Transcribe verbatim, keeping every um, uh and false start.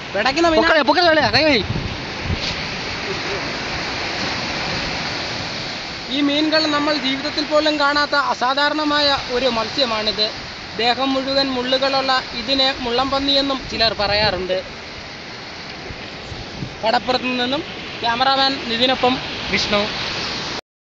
പിടയ്ക്കുന്ന മീൻ. ഈ മീനുകൾ നമ്മൾ ജീവിതത്തിൽ പോലും കാണാത്ത അസാധാരണമായ ഒരു മത്സ്യമാണിത്. ദേഹം മുഴുവൻ മുള്ളുകളുള്ള ഇതിനെ മുള്ളംപന്നി എന്നും ചിലർ പറയാറുണ്ട്. കടപ്പുറത്തു നിന്നും ക്യാമറാമാൻ നിതിനൊപ്പം വിഷ്ണു.